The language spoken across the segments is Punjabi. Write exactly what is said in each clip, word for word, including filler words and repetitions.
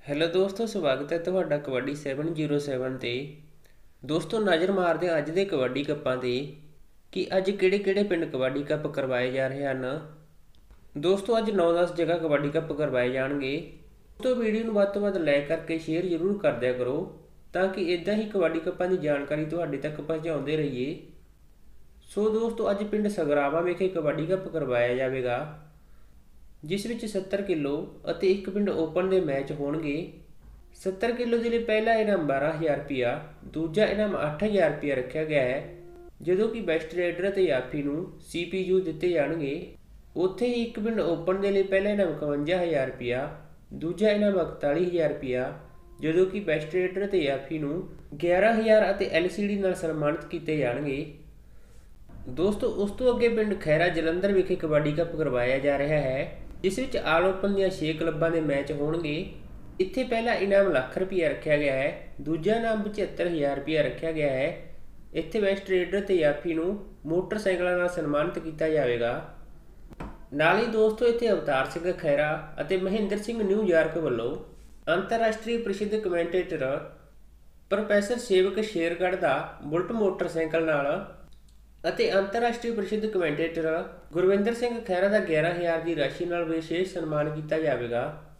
ਹੈਲੋ ਦੋਸਤੋ, ਸਵਾਗਤ ਹੈ ਤੁਹਾਡਾ ਕਬੱਡੀ ਸੈਵਨ ਜ਼ੀਰੋ ਸੈਵਨ 'ਤੇ। ਦੋਸਤੋ, ਨਜ਼ਰ ਮਾਰਦੇ ਹਾਂ ਅੱਜ ਦੇ ਕਬੱਡੀ ਕੱਪਾਂ 'ਤੇ ਕਿ ਅੱਜ ਕਿਹੜੇ ਕਿਹੜੇ ਪਿੰਡ ਕਬੱਡੀ ਕੱਪ ਕਰਵਾਏ ਜਾ ਰਹੇ ਹਨ। ਦੋਸਤੋ, ਅੱਜ ਨੌ ਦਸ ਜਗ੍ਹਾ ਕਬੱਡੀ ਕੱਪ ਕਰਵਾਏ ਜਾਣਗੇ। ਦੋਸਤੋ, ਵੀਡੀਓ ਨੂੰ ਵੱਧ ਤੋਂ ਵੱਧ ਲਾਈਕ ਕਰਕੇ ਸ਼ੇਅਰ ਜ਼ਰੂਰ ਕਰ ਦਿਆ ਕਰੋ ਤਾਂ ਕਿ ਇੱਦਾਂ ਹੀ ਕਬੱਡੀ ਕੱਪਾਂ ਦੀ ਜਾਣਕਾਰੀ ਤੁਹਾਡੇ ਤੱਕ ਪਹੁੰਚਾਉਂਦੇ ਰਹੀਏ। ਸੋ ਦੋਸਤੋ, ਅੱਜ ਪਿੰਡ ਸਗਰਾਵਾਂ ਵਿਖੇ ਕਬੱਡੀ ਕੱਪ ਕਰਵਾਇਆ ਜਾਵੇਗਾ, ਜਿਸ ਵਿੱਚ ਸੱਤਰ ਕਿਲੋ ਅਤੇ ਇੱਕ ਪਿੰਡ ਓਪਨ ਦੇ ਮੈਚ ਹੋਣਗੇ। ਸੱਤਰ ਕਿਲੋ ਦੇ ਲਈ ਪਹਿਲਾ ਇਨਾਮ ਬਾਰ੍ਹਾਂ ਹਜ਼ਾਰ ਰੁਪਇਆ, ਦੂਜਾ ਇਨਾਮ ਅੱਠ ਹਜ਼ਾਰ ਰੁਪਇਆ ਰੱਖਿਆ ਗਿਆ ਹੈ, ਜਦੋਂ ਕਿ ਬੈਸਟ ਰੇਡਰ ਅਤੇ ਯਾਫੀ ਨੂੰ ਸੀ ਪੀ ਯੂ ਦਿੱਤੇ ਜਾਣਗੇ। ਉੱਥੇ ਹੀ ਇੱਕ ਪਿੰਡ ਓਪਨ ਦੇ ਲਈ ਪਹਿਲਾ ਇਨਾਮ ਇਕਵੰਜਾ ਹਜ਼ਾਰ ਰੁਪਇਆ, ਦੂਜਾ ਇਨਾਮ ਇਕਤਾਲੀ ਹਜ਼ਾਰ ਰੁਪਇਆ, ਜਦੋਂ ਕਿ ਬੈਸਟ ਰੇਡਰ ਅਤੇ ਯਾਫੀ ਨੂੰ ਗਿਆਰਾਂ ਹਜ਼ਾਰ ਅਤੇ ਐਲ ਸੀ ਡੀ ਨਾਲ ਸਨਮਾਨਿਤ ਕੀਤੇ ਜਾਣਗੇ। ਦੋਸਤੋ, ਉਸ ਤੋਂ ਅੱਗੇ ਪਿੰਡ ਖੈਰਾ ਜਲੰਧਰ ਵਿਖੇ ਕਬੱਡੀ ਕੱਪ ਕਰਵਾਇਆ ਜਾ ਰਿਹਾ ਹੈ, ਜਿਸ ਵਿੱਚ ਆਲ ਓਪਨ ਦੀਆਂ ਛੇ ਕਲੱਬਾਂ ਦੇ ਮੈਚ ਹੋਣਗੇ। ਇੱਥੇ ਪਹਿਲਾ ਇਨਾਮ ਲੱਖ ਰੁਪਇਆ ਰੱਖਿਆ ਗਿਆ ਹੈ, ਦੂਜਾ ਇਨਾਮ ਪਝੱਤਰ ਹਜ਼ਾਰ ਰੁਪਇਆ ਰੱਖਿਆ ਗਿਆ ਹੈ। ਇੱਥੇ ਬੈਸਟ ਰੇਡਰ ਤੇ ਯਾਫੀ ਨੂੰ ਮੋਟਰਸਾਈਕਲਾਂ ਨਾਲ ਸਨਮਾਨਿਤ ਕੀਤਾ ਜਾਵੇਗਾ। ਨਾਲ ਹੀ ਦੋਸਤੋ, ਇੱਥੇ ਅਵਤਾਰ ਸਿੰਘ ਖਹਿਰਾ ਅਤੇ ਮਹਿੰਦਰ ਸਿੰਘ ਨਿਊਯਾਰਕ ਵੱਲੋਂ ਅੰਤਰਰਾਸ਼ਟਰੀ ਪ੍ਰਸਿੱਧ ਕਮੈਂਟੇਟਰ ਪ੍ਰੋਫੈਸਰ ਸੇਵਕ ਸ਼ੇਰਗੜ੍ਹ ਦਾ ਬੁਲਟ ਮੋਟਰਸਾਈਕਲ ਨਾਲ ਅਤੇ ਅੰਤਰਰਾਸ਼ਟਰੀ ਪ੍ਰਸਿੱਧ ਕਮੈਂਟੇਟਰ ਗੁਰਵਿੰਦਰ ਸਿੰਘ ਖਹਿਰਾ ਦਾ ਗਿਆਰਾਂ ਹਜ਼ਾਰ ਦੀ ਰਾਸ਼ੀ ਨਾਲ ਵਿਸ਼ੇਸ਼ ਸਨਮਾਨ ਕੀਤਾ ਜਾਵੇਗਾ।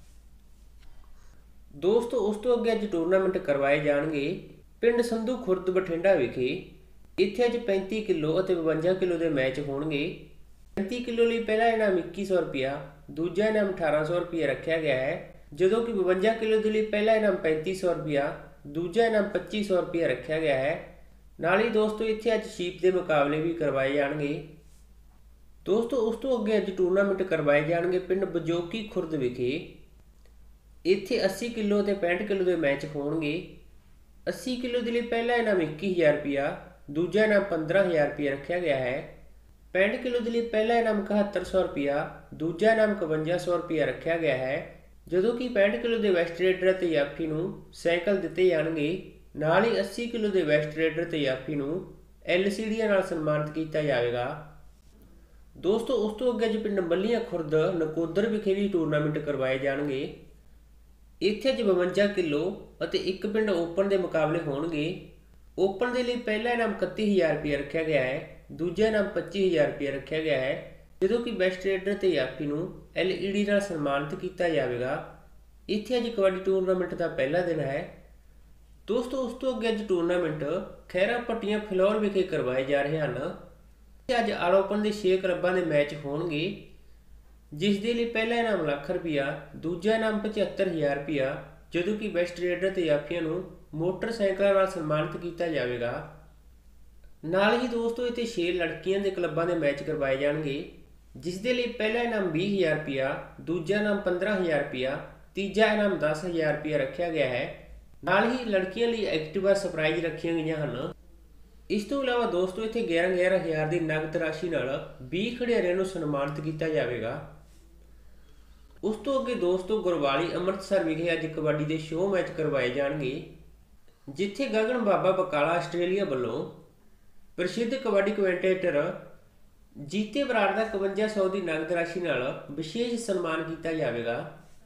ਦੋਸਤੋ, ਉਸ ਤੋਂ ਅੱਗੇ ਅੱਜ ਟੂਰਨਾਮੈਂਟ ਕਰਵਾਏ ਜਾਣਗੇ ਪਿੰਡ ਸੰਧੂ ਖੁਰਦ ਬਠਿੰਡਾ ਵਿਖੇ। ਇੱਥੇ ਅੱਜ ਪੈਂਤੀ ਕਿਲੋ ਅਤੇ ਬਵੰਜਾ ਕਿਲੋ ਦੇ ਮੈਚ ਹੋਣਗੇ। ਪੈਂਤੀ ਕਿਲੋ ਲਈ ਪਹਿਲਾ ਇਨਾਮ ਇੱਕੀ ਸੌ ਰੁਪਇਆ, ਦੂਜਾ ਇਨਾਮ ਅਠਾਰਾਂ ਸੌ ਰੁਪਇਆ ਰੱਖਿਆ ਗਿਆ ਹੈ, ਜਦੋਂ ਕਿ ਬਵੰਜਾ ਕਿਲੋ ਦੇ ਲਈ ਪਹਿਲਾ ਇਨਾਮ ਪੈਂਤੀ ਸੌ ਰੁਪਇਆ, ਦੂਜਾ ਇਨਾਮ ਪੱਚੀ ਸੌ ਰੁਪਇਆ ਰੱਖਿਆ ਗਿਆ ਹੈ। ਨਾਲ ਹੀ ਦੋਸਤੋ, ਇੱਥੇ ਅੱਜ ਸ਼ੀਪ ਦੇ ਮੁਕਾਬਲੇ ਵੀ ਕਰਵਾਏ ਜਾਣਗੇ। ਦੋਸਤੋ, ਉਸ ਤੋਂ ਅੱਗੇ ਅੱਜ ਟੂਰਨਾਮੈਂਟ ਕਰਵਾਏ ਜਾਣਗੇ ਪਿੰਡ ਬਜੋਕੀ ਖੁਰਦ ਵਿਖੇ। ਇੱਥੇ ਅੱਸੀ ਕਿਲੋ ਅਤੇ ਪੈਂਹਠ ਕਿਲੋ ਦੇ ਮੈਚ ਹੋਣਗੇ। ਅੱਸੀ ਕਿਲੋ ਦੇ ਲਈ ਪਹਿਲਾ ਇਨਾਮ ਇੱਕੀ ਹਜ਼ਾਰ ਰੁਪਇਆ, ਦੂਜਾ ਇਨਾਮ ਪੰਦਰਾਂ ਹਜ਼ਾਰ ਰੁਪਇਆ ਰੱਖਿਆ ਗਿਆ ਹੈ। ਪੈਂਹਠ ਕਿਲੋ ਦੇ ਲਈ ਪਹਿਲਾ ਇਨਾਮ ਇਕਹੱਤਰ ਸੌ ਰੁਪਇਆ, ਦੂਜਾ ਇਨਾਮ ਇਕਵੰਜਾ ਸੌ ਰੁਪਇਆ ਰੱਖਿਆ ਗਿਆ ਹੈ, ਜਦੋਂ ਕਿ ਪੈਂਹਠ ਕਿਲੋ ਦੇ ਵੈਸਟ ਰੇਡਰ ਅਤੇ ਯਾਫੀ ਨੂੰ ਸਾਈਕਲ ਦਿੱਤੇ ਜਾਣਗੇ। ਨਾਲ ਹੀ ਅੱਸੀ ਕਿਲੋ ਦੇ ਵੈਸਟ ਰੇਡਰ ਤੇ ਯਾਫੀ ਨੂੰ ਐਲ ਸੀ ਡੀਆਂ ਨਾਲ ਸਨਮਾਨਿਤ ਕੀਤਾ ਜਾਵੇਗਾ। ਦੋਸਤੋ, ਉਸ ਤੋਂ ਅੱਗੇ ਅੱਜ ਪਿੰਡ ਮੱਲੀਆਂ ਖੁਰਦ ਨਕੋਦਰ ਵਿਖੇ ਵੀ ਟੂਰਨਾਮੈਂਟ ਕਰਵਾਏ ਜਾਣਗੇ। ਇੱਥੇ ਅੱਜ ਬਵੰਜਾ ਕਿਲੋ ਅਤੇ ਇੱਕ ਪਿੰਡ ਓਪਨ ਦੇ ਮੁਕਾਬਲੇ ਹੋਣਗੇ। ਓਪਨ ਦੇ ਲਈ ਪਹਿਲਾ ਇਨਾਮ ਇਕੱਤੀ ਹਜ਼ਾਰ ਰੁਪਇਆ ਰੱਖਿਆ ਗਿਆ ਹੈ, ਦੂਜਾ ਇਨਾਮ ਪੱਚੀ ਹਜ਼ਾਰ ਰੁਪਇਆ ਰੱਖਿਆ ਗਿਆ ਹੈ, ਜਦੋਂ ਕਿ ਬੈਸਟ ਰੇਡਰ ਤੇ ਯਾਫੀ ਨੂੰ ਐਲ ਈ ਡੀ ਨਾਲ ਸਨਮਾਨਿਤ ਕੀਤਾ ਜਾਵੇਗਾ। ਇੱਥੇ ਅੱਜ ਕਬੱਡੀ ਟੂਰਨਾਮੈਂਟ ਦਾ ਪਹਿਲਾ ਦਿਨ ਹੈ। ਦੋਸਤੋ, ਉਸ ਤੋਂ ਅੱਗੇ ਅੱਜ ਟੂਰਨਾਮੈਂਟ ਖਹਿਰਾ ਪੱਟੀਆਂ ਫਿਲੌਰ ਵਿਖੇ ਕਰਵਾਏ ਜਾ ਰਹੇ ਹਨ। ਅੱਜ ਆਲ ਓਪਨ ਦੇ ਛੇ ਕਲੱਬਾਂ ਦੇ ਮੈਚ ਹੋਣਗੇ, ਜਿਸ ਦੇ ਲਈ ਪਹਿਲਾ ਇਨਾਮ ਲੱਖ ਰੁਪਇਆ, ਦੂਜਾ ਇਨਾਮ ਪਝੱਤਰ ਹਜ਼ਾਰ ਰੁਪਇਆ, ਜਦੋਂ ਕਿ ਬੈਸਟ ਰੇਡਰ ਤੇ ਯਾਫੀਆਂ ਨੂੰ ਮੋਟਰਸਾਈਕਲਾਂ ਨਾਲ ਸਨਮਾਨਿਤ ਕੀਤਾ ਜਾਵੇਗਾ। ਨਾਲ ਹੀ ਦੋਸਤੋ, ਇੱਥੇ ਛੇ ਲੜਕੀਆਂ ਦੇ ਕਲੱਬਾਂ ਦੇ ਮੈਚ ਕਰਵਾਏ ਜਾਣਗੇ, ਜਿਸ ਦੇ ਲਈ ਪਹਿਲਾ ਇਨਾਮ ਵੀਹ ਹਜ਼ਾਰ ਰੁਪਇਆ, ਦੂਜਾ ਇਨਾਮ ਪੰਦਰਾਂ ਹਜ਼ਾਰ ਰੁਪਇਆ, ਤੀਜਾ ਇਨਾਮ ਦਸ ਹਜ਼ਾਰ ਰੁਪਇਆ ਰੱਖਿਆ ਗਿਆ ਹੈ। ਨਾਲ ਹੀ ਲੜਕੀਆਂ ਲਈ ਐਕਟਿਵਾ ਸਰਪ੍ਰਾਈਜ਼ ਰੱਖੀਆਂ ਗਈਆਂ ਹਨ। ਇਸ ਤੋਂ ਇਲਾਵਾ ਦੋਸਤੋ, ਇੱਥੇ ਗਿਆਰਾਂ ਗਿਆਰਾਂ ਹਜ਼ਾਰ ਦੀ ਨਗਦ ਰਾਸ਼ੀ ਨਾਲ ਵੀਹ ਖਿਡਾਰੀਆਂ ਨੂੰ ਸਨਮਾਨਿਤ ਕੀਤਾ ਜਾਵੇਗਾ। ਉਸ ਤੋਂ ਅੱਗੇ ਦੋਸਤੋ, ਗੁਰਵਾਲੀ ਅੰਮ੍ਰਿਤਸਰ ਵਿਖੇ ਅੱਜ ਕਬੱਡੀ ਦੇ ਸ਼ੋਅ ਮੈਚ ਕਰਵਾਏ ਜਾਣਗੇ, ਜਿੱਥੇ ਗਗਨ ਬਾਬਾ ਬਕਾਲਾ ਆਸਟ੍ਰੇਲੀਆ ਵੱਲੋਂ ਪ੍ਰਸਿੱਧ ਕਬੱਡੀ ਕਮੈਂਟੇਟਰ ਜੀਤੇ ਬਰਾੜ ਦਾ ਇਕਵੰਜਾ ਸੌ ਦੀ ਨਗਦ ਰਾਸ਼ੀ ਨਾਲ ਵਿਸ਼ੇਸ਼ ਸਨਮਾਨ ਕੀਤਾ ਜਾਵੇਗਾ।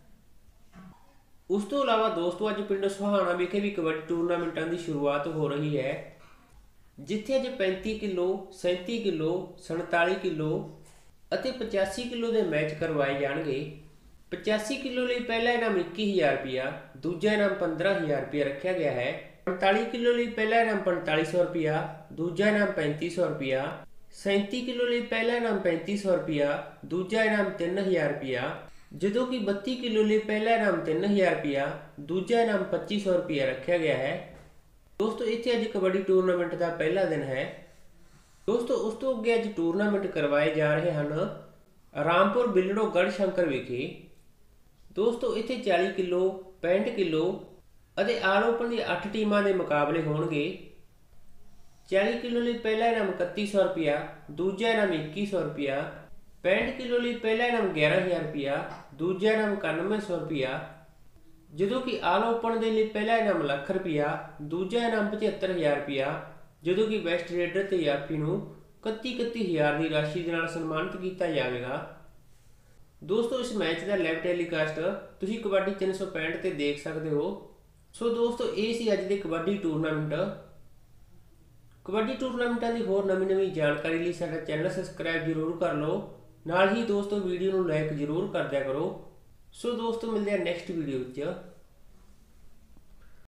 ਉਸ ਤੋਂ ਇਲਾਵਾ ਦੋਸਤੋ, ਅੱਜ ਪਿੰਡ ਸੁਹਾਣਾ ਵਿਖੇ ਵੀ ਕਬੱਡੀ ਟੂਰਨਾਮੈਂਟਾਂ ਦੀ ਸ਼ੁਰੂਆਤ ਹੋ ਰਹੀ ਹੈ, ਜਿੱਥੇ ਅੱਜ ਪੈਂਤੀ ਕਿਲੋ, ਸੈਂਤੀ ਕਿਲੋ, ਸੰਤਾਲੀ ਕਿਲੋ ਅਤੇ ਪਚਾਸੀ ਕਿਲੋ ਦੇ ਮੈਚ ਕਰਵਾਏ ਜਾਣਗੇ। ਪਚਾਸੀ ਕਿਲੋ ਲਈ ਪਹਿਲਾ ਇਨਾਮ ਇੱਕੀ ਹਜ਼ਾਰ ਰੁਪਇਆ, ਦੂਜਾ ਇਨਾਮ ਪੰਦਰਾਂ ਹਜ਼ਾਰ ਰੁਪਇਆ ਰੱਖਿਆ ਗਿਆ ਹੈ। ਪੰਤਾਲੀ ਕਿਲੋ ਲਈ ਪਹਿਲਾ ਇਨਾਮ ਪੰਤਾਲੀ ਸੌ ਰੁਪਇਆ, ਦੂਜਾ ਇਨਾਮ ਪੈਂਤੀ ਸੌ ਰੁਪਇਆ। ਸੈਂਤੀ ਕਿਲੋ ਲਈ ਪਹਿਲਾ ਇਨਾਮ ਪੈਂਤੀ ਸੌ ਰੁਪਇਆ, ਦੂਜਾ ਇਨਾਮ ਤਿੰਨ ਹਜ਼ਾਰ ਰੁਪਇਆ, ਜਦੋਂ ਕਿ ਬੱਤੀ ਕਿਲੋ ਲਈ ਪਹਿਲਾ ਇਨਾਮ ਤਿੰਨ ਹਜ਼ਾਰ ਰੁਪਇਆ, ਦੂਜਾ ਇਨਾਮ ਪੱਚੀ ਸੌ ਰੁਪਇਆ ਰੱਖਿਆ ਗਿਆ ਹੈ। ਦੋਸਤੋ, ਇੱਥੇ ਅੱਜ ਕਬੱਡੀ ਟੂਰਨਾਮੈਂਟ ਦਾ ਪਹਿਲਾ ਦਿਨ ਹੈ। ਦੋਸਤੋ, ਉਸ ਤੋਂ ਅੱਗੇ ਅੱਜ ਟੂਰਨਾਮੈਂਟ ਕਰਵਾਏ ਜਾ ਰਹੇ ਹਨ ਰਾਮਪੁਰ ਬਿਲੜੋ ਗੜ੍ਹ ਸ਼ੰਕਰ ਵਿਖੇ। ਦੋਸਤੋ, ਇੱਥੇ ਚਾਲੀ ਕਿਲੋ, ਪੈਂਹਠ ਕਿਲੋ ਅਤੇ ਆਲ ਓਪਨ ਦੀਆਂ ਅੱਠ ਟੀਮਾਂ ਦੇ ਮੁਕਾਬਲੇ ਹੋਣਗੇ। ਚਾਲੀ ਕਿਲੋ ਲਈ ਪਹਿਲਾ ਇਨਾਮ ਇਕੱਤੀ ਸੌ ਰੁਪਇਆ, ਦੂਜਾ ਇਨਾਮ ਇੱਕੀ ਸੌ ਰੁਪਇਆ। ਪੈਂਹਠ ਕਿਲੋ ਲਈ ਪਹਿਲਾ ਇਨਾਮ ਗਿਆਰਾਂ ਹਜ਼ਾਰ ਰੁਪਇਆ, ਦੂਜਾ ਇਨਾਮ ਇਕਾਨਵੇਂ ਸੌ ਰੁਪਇਆ, ਜਦੋਂ ਕਿ ਆਲ ਓਪਨ ਦੇ ਲਈ ਪਹਿਲਾ ਇਨਾਮ ਲੱਖ ਰੁਪਇਆ, ਦੂਜਾ ਇਨਾਮ ਪਝੱਤਰ ਹਜ਼ਾਰ ਰੁਪਇਆ, ਜਦੋਂ ਕਿ ਬੈਸਟ ਰੇਡਰ ਤੇ ਯਾਫੀ ਨੂੰ ਇਕੱਤੀ ਇਕੱਤੀ ਹਜ਼ਾਰ ਦੀ ਰਾਸ਼ੀ ਦੇ ਨਾਲ ਸਨਮਾਨਿਤ ਕੀਤਾ ਜਾਵੇਗਾ। ਦੋਸਤੋ ਇਸ ਮੈਚ ਦਾ ਲਾਈਵ ਟੈਲੀਕਾਸਟ ਤੁਸੀਂ ਕਬੱਡੀ ਤਿੰਨ ਸੌ ਪੈਂਹਠ ਤੇ ਦੇਖ ਸਕਦੇ ਹੋ। ਸੋ ਦੋਸਤੋ ਇਹ ਸੀ ਅੱਜ ਦੇ ਕਬੱਡੀ ਟੂਰਨਾਮੈਂਟ। ਕਬੱਡੀ ਟੂਰਨਾਮੈਂਟਾਂ ਦੀ ਹੋਰ ਨਵੀਂ ਨਵੀਂ ਜਾਣਕਾਰੀ ਲਈ ਸਾਡਾ ਚੈਨਲ ਸਬਸਕ੍ਰਾਈਬ ਜ਼ਰੂਰ ਕਰ ਲਓ। ਨਾਲ ਹੀ ਦੋਸਤੋ ਵੀਡੀਓ ਨੂੰ ਲਾਈਕ ਜ਼ਰੂਰ ਕਰ ਦਿਆ ਕਰੋ। ਸੋ ਦੋਸਤੋ ਮਿਲਦੇ ਆ ਨੈਕਸਟ ਵੀਡੀਓ ਵਿੱਚ।